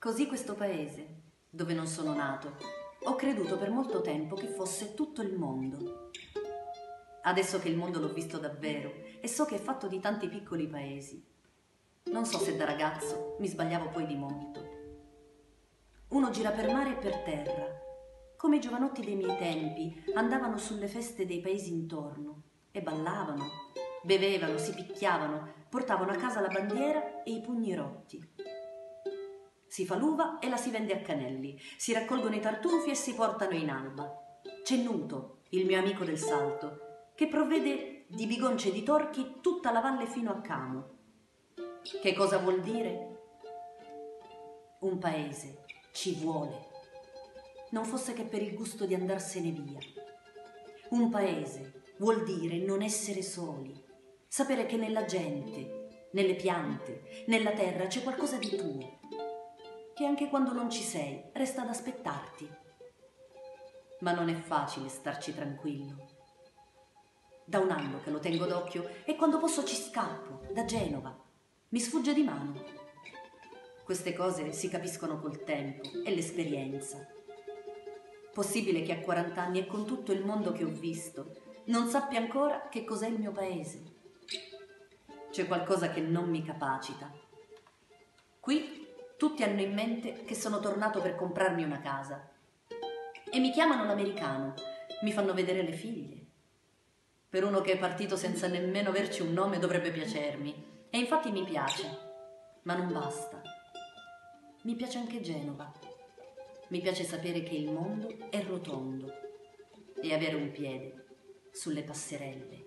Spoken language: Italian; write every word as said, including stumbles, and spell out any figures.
Così questo paese, dove non sono nato, ho creduto per molto tempo che fosse tutto il mondo. Adesso che il mondo l'ho visto davvero e so che è fatto di tanti piccoli paesi, non so se da ragazzo mi sbagliavo poi di molto. Uno gira per mare e per terra, come i giovanotti dei miei tempi andavano sulle feste dei paesi intorno e ballavano, bevevano, si picchiavano, portavano a casa la bandiera e i pugni rotti. Si fa l'uva e la si vende a Canelli, si raccolgono i tartufi e si portano in alba. C'è Nuto, il mio amico del Salto, che provvede di bigonce e di torchi tutta la valle fino a Camo. Che cosa vuol dire? Un paese ci vuole, non fosse che per il gusto di andarsene via. Un paese vuol dire non essere soli, sapere che nella gente, nelle piante, nella terra c'è qualcosa di tuo, che anche quando non ci sei resta ad aspettarti. Ma non è facile starci tranquillo. Da un anno che lo tengo d'occhio e quando posso ci scappo, da Genova. Mi sfugge di mano. Queste cose si capiscono col tempo e l'esperienza. Possibile che a quaranta anni e con tutto il mondo che ho visto non sappia ancora che cos'è il mio paese? C'è qualcosa che non mi capacita. Qui tutti hanno in mente che sono tornato per comprarmi una casa e mi chiamano l'americano, mi fanno vedere le figlie. Per uno che è partito senza nemmeno averci un nome dovrebbe piacermi, e infatti mi piace, ma non basta. Mi piace anche Genova. Mi piace sapere che il mondo è rotondo e avere un piede sulle passerelle.